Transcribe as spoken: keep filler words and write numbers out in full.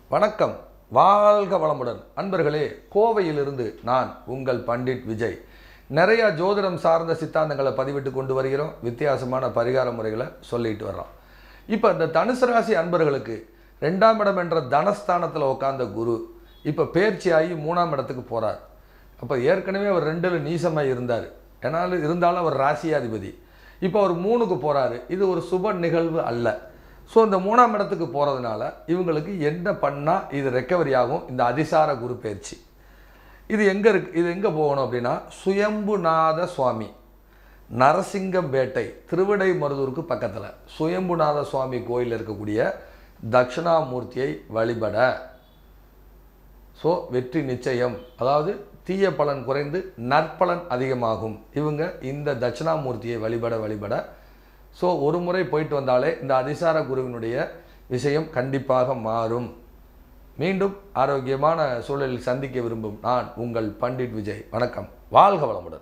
வணக்கம், வாழ்க வளமுடன். அன்பர்களே, கோவையிலிருந்து நான் உங்கள் பண்டிட் விஜய். நிறைய ஜோதிடம் சார்ந்த சித்தாந்தங்களை பதிவிட்டு கொண்டு வருகிறோம். வித்தியாசமான பரிகார முறைகளை சொல்லிட்டு வர்றோம். இப்போ இந்த தனுசு ராசி அன்பர்களுக்கு ரெண்டாம் இடம் என்ற தனஸ்தானத்தில் உட்கார்ந்த குரு இப்போ பேர்ச்சியாகி மூணாம் இடத்துக்கு போகிறார். அப்போ ஏற்கனவே அவர் ரெண்டில் நீசமாக இருந்தார். ஏன்னாலும் இருந்தாலும் அவர் ராசியாதிபதி. இப்போ அவர் மூணுக்கு போகிறாரு. இது ஒரு சுப நிகழ்வு அல்ல. ஸோ இந்த மூணாம் இடத்துக்கு போகிறதுனால இவங்களுக்கு என்ன பண்ணால் இது ரெக்கவரி ஆகும்? இந்த அதிசார குரு பயிற்சி இது எங்கே இருக்கு? இது எங்கே போகணும் அப்படின்னா, சுயம்புநாத சுவாமி, நரசிங்கம்பேட்டை, திருவிடைமருதூருக்கு பக்கத்தில் சுயம்புநாத சுவாமி கோயில் இருக்கக்கூடிய தட்சிணாமூர்த்தியை வழிபட ஸோ வெற்றி நிச்சயம். அதாவது தீய பலன் குறைந்து நற்பலன் அதிகமாகும். இவங்க இந்த தட்சிணாமூர்த்தியை வழிபட வழிபட ஸோ ஒரு முறை போயிட்டு வந்தாலே இந்த அதிசார குருவினுடைய விஷயம் கண்டிப்பாக மாறும். மீண்டும் ஆரோக்கியமான சூழலில் சந்திக்க விரும்பும் நான் உங்கள் பண்டிட் விஜய். வணக்கம், வாழ்க வளமுடன்.